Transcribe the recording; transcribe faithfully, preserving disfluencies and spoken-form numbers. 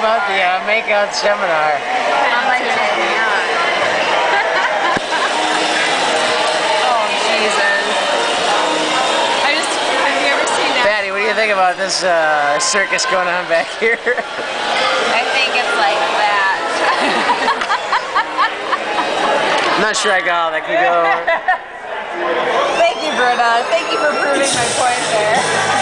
about the uh, make-out seminar. I'm like, oh, Jesus. I just, have you ever seen that? Patty, what do you think about this uh, circus going on back here? I think it's like that. I'm not sure I got all that could go over. Thank you, Bruna. Thank you for proving my point there.